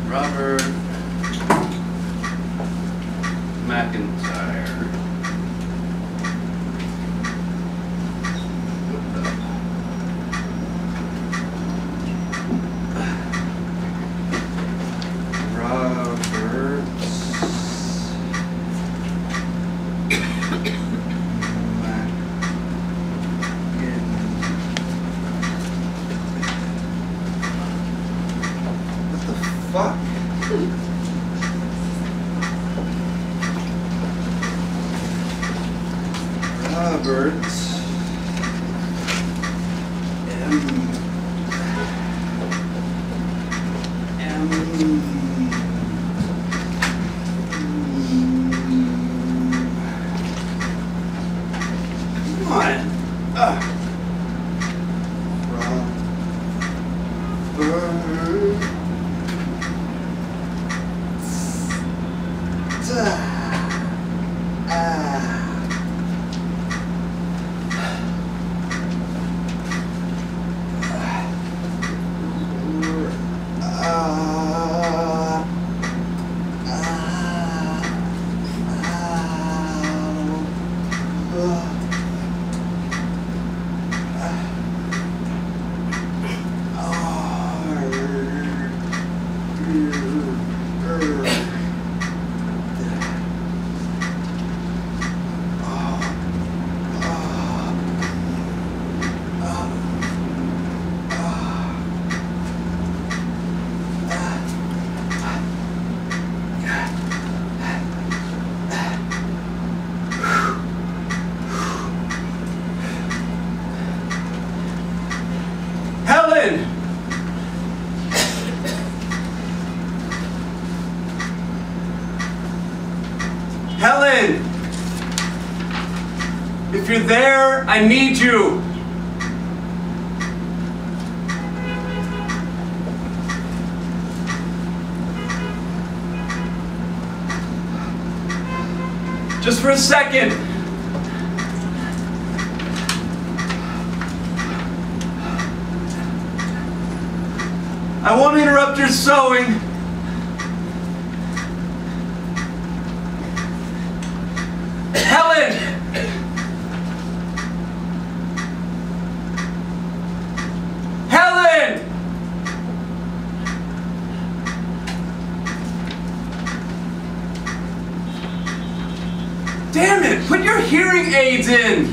Robert McIntyre. Fuck. Robert come on. Helen! If you're there, I need you. Just for a second. I won't interrupt your sewing. Helen! Helen! Damn it! Put your hearing aids in!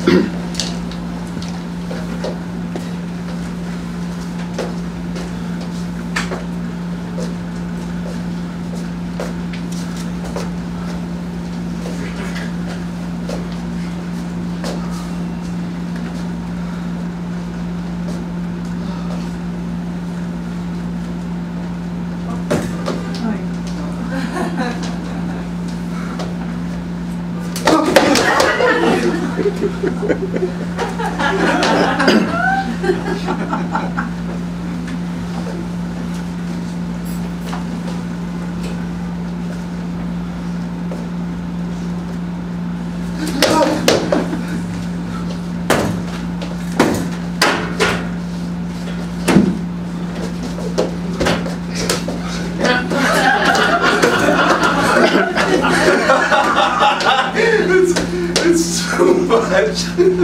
It's too much.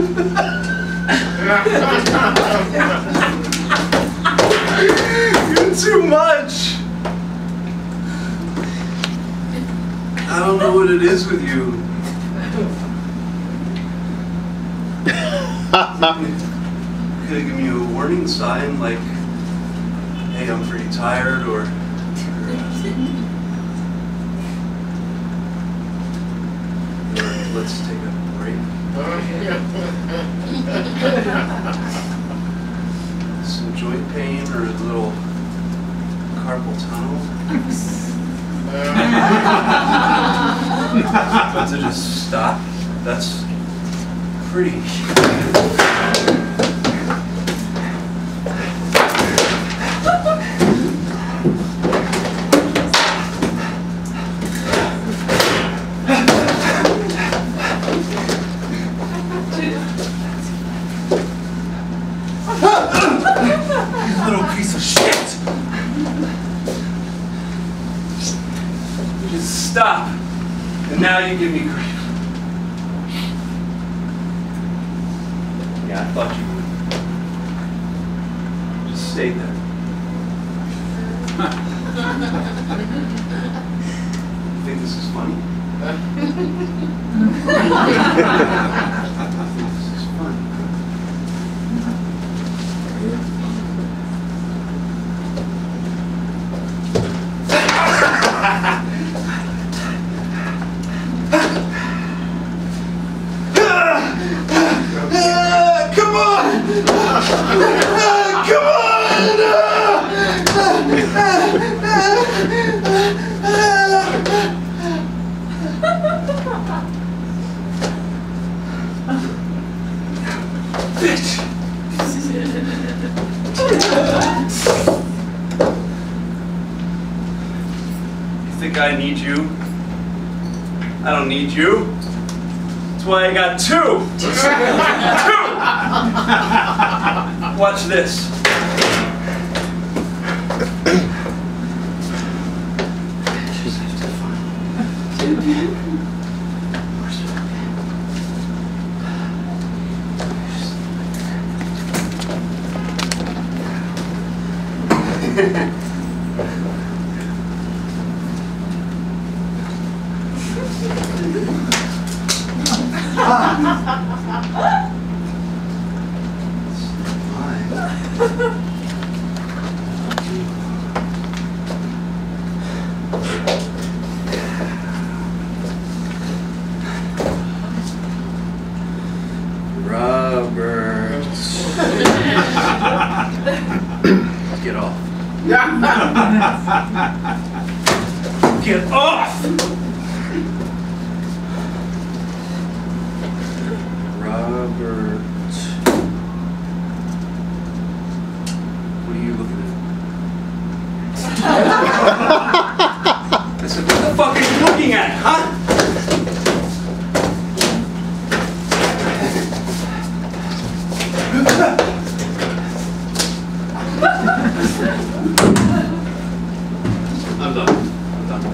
You're too much. I don't know what it is with you. Could have given you a warning sign like, hey, I'm pretty tired, or let's take a break. Some joint pain or a little carpal tunnel. But to just stop, that's pretty. Little piece of shit! Just stop. And now you give me grief. Yeah, I thought you would. Just stay there. You think this is funny? I think this is fun. Come on! Come on! Bitch! You think I need you? I don't need you. That's why I got two! Two! Watch this. Robert. Get off. Get off! Robert. What are you looking at? I said, what the fuck are you looking at, huh? I'm done. I'm done.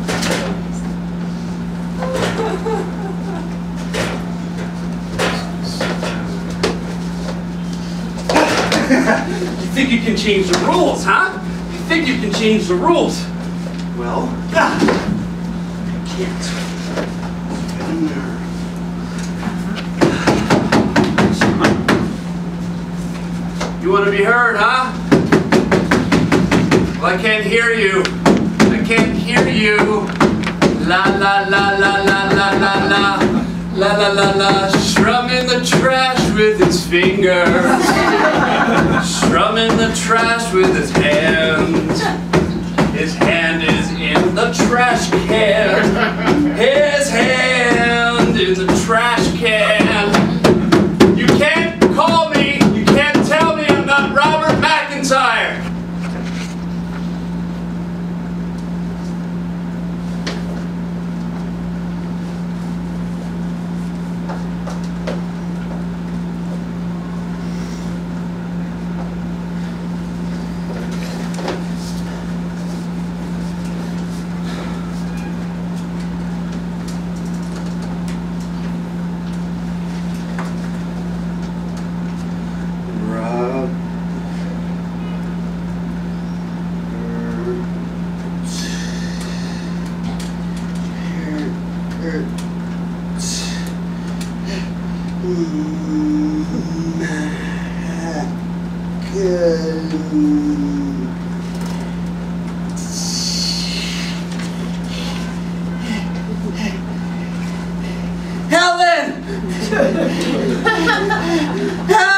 You think you can change the rules, huh? You think you can change the rules? Well, you can't. Get in there. You want to be heard, huh? Well, I can't hear you. I can't hear you. La la la la la la la la. La la la la. Strumming the trash with his fingers. Strumming the trash with his hands. His hand is in the trash can. His hand in the trash can. You can't call me. You can't tell me I'm not Robert McIntyre. Helen!